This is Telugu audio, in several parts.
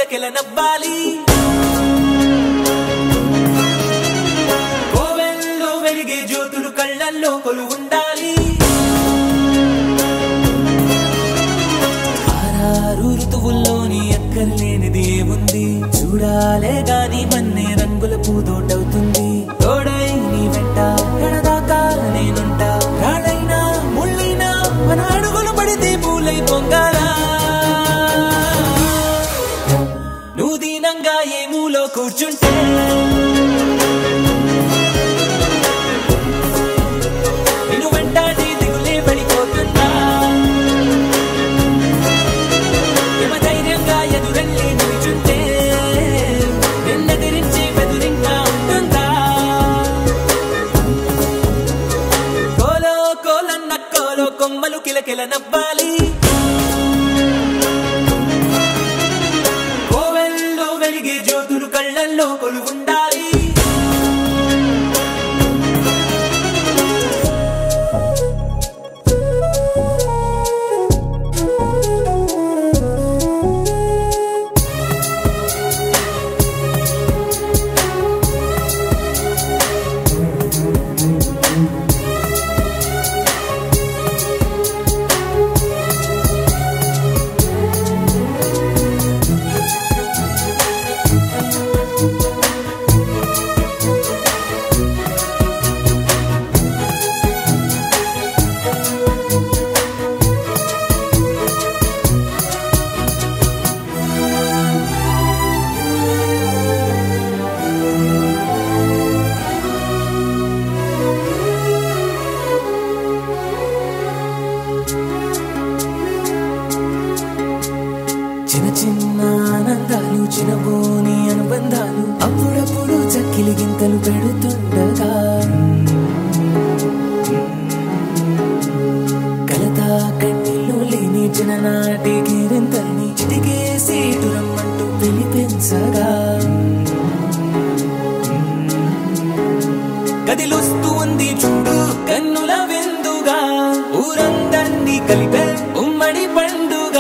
కిలకిల నవ్వాలి కోవెల్లో వెలిగే జ్యోతులు కళ్ళల్లో కొలువుండాలి ఆరారు ఋతువుల్లోని అక్కర్లేనిది ఏముంది చూడాలే గాని మన్నే రంగుల పూదోటవుతుంది తోడై నీ వెంట గడదాకా నేనుంటా రాడైనా ముళ్ళైనా మన అడుగులు పడితే పూలై పొంగాలా నువ్వు దీనంగా ఏ మూలో కూర్చుంటే నిన్ను వెంటాడి దిగులే పడిపోతుందా యమధైర్యంగా ఎదురెళ్ళి నిల్చుంటే నిన్నెదిరించే బెదురింగా ఉంటుందా కోలో కోలన్న కోలో కొమ్మలు కిలకిల నవ్వాలి కోవెల్లో వెలిగే జ్యోతులు కళ్ళల్లో కొలువుండాలి చిన్న చిన్న ఆనందాలు చిన్నబోని అనుబంధాలు అప్పుడప్పుడు చక్కిలి గింతలు పెడుతుండగా కలతా కన్నీళ్ళు లేని చిన్ననాటి గిరింతల్ని చిటికేసి దురమ్మంటూ పిలిపించగా కదిలొస్తూ ఉంది చూడు కన్నుల విందుగా ఊరందర్నీ కలిపే ఉమ్మడి పండుగ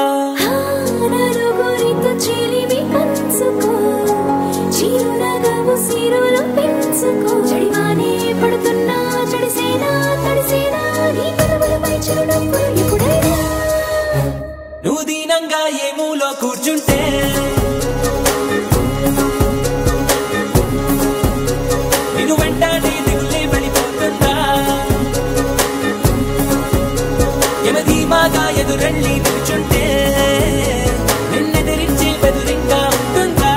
నువ్వు దీనంగా ఏ మూలో కూర్చుంటే నిన్ను వెంటాడి దిగులే పడిపోతుందా యమధీమాగా ఎదురెళ్ళి నిల్చుంటే నిన్నెదిరించే బెదురింగా ఉంటుందా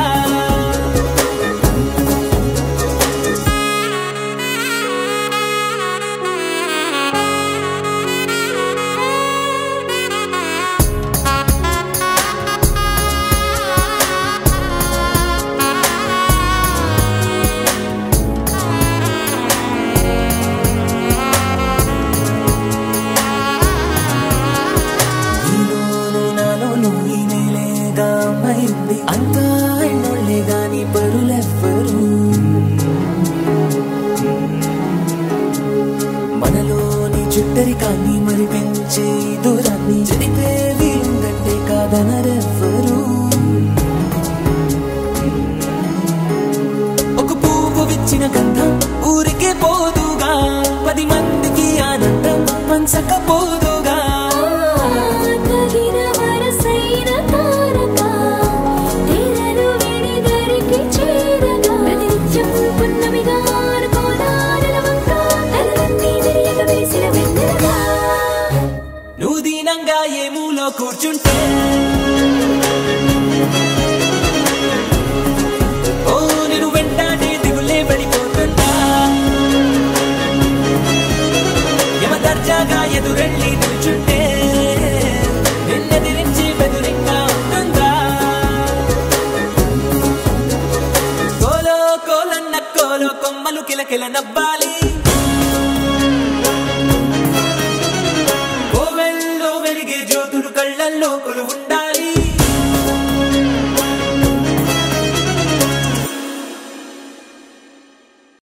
అంతా ఎన్నోళ్లే గాని పరులెవ్వరు మనలోని చుట్టరికాన్ని మరి పెంచే దూరాన్ని చెడిపేది ఉందంటే కాదనరెవ్వరు ఒక పువ్వు విచ్చిన గంధం ఊరికే పోదుగా 10 మందికి ఆనందం పంచకపోదుగా నువ్వు దీనంగా ఏ మూలో కూర్చుంటే ఓ నిన్ను వెంటాడి దిగులే పడిపోతుందా యమదర్జాగా ఎదురెళ్ళి నిల్చుంటే నిన్నెదిరించి బెదురింగా ఉంటుందా కోలో కోలన్న కోలో కొమ్మలు కిలకిల నవ్వాలి కోవెల్లో వెలిగే జ్యోతులు కళ్ళల్లో కొలువుండాలి